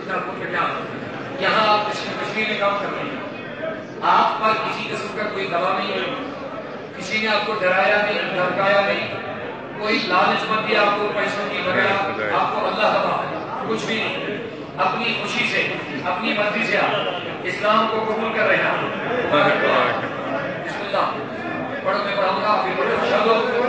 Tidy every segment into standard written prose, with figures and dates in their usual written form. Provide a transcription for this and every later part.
یہاں آپ کشمیر میں کام کر رہے ہیں، آپ پر کسی قسم کا کوئی دباؤ نہیں ہے، کسی نے آپ کو ڈرایا نہیں، دھمکایا نہیں، کوئی لالچ مت دیا آپ کو پیسوں کی بغیر، آپ کو اللہ تبارک کچھ بھی نہیں، اپنی خوشی سے اپنی مرضی سے آپ اسلام کو قبول کر رہے ہیں۔ بسم اللہ پڑھو، میں پڑھاؤں گا، پھر پڑھو اشہد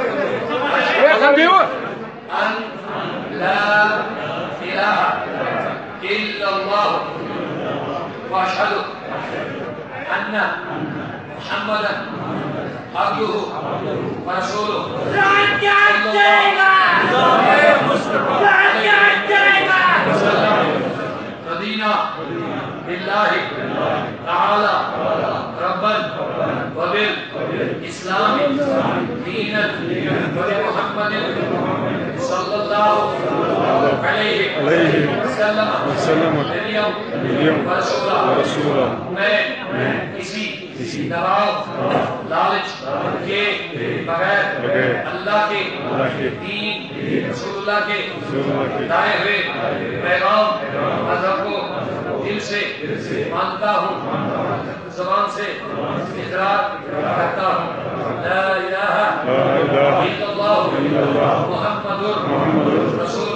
ان لا الہ الا اللہ واشہد ان محمدا عبدہ ورسولہ۔ رضینا باللہ تعالی ربا وبالاسلام دینا وبمحمد صلی اللہ علیہ وسلم نبیا ورسولا۔ میں کسی دباؤ لالچ کے بغیر اللہ کے دین رسول اللہ کے لائے ہوئے پیغام مذہب کو دل سے مانتا ہوں، زبان سے اقرار کرتا ہوں، لا الہ الا اللہ محمد رسول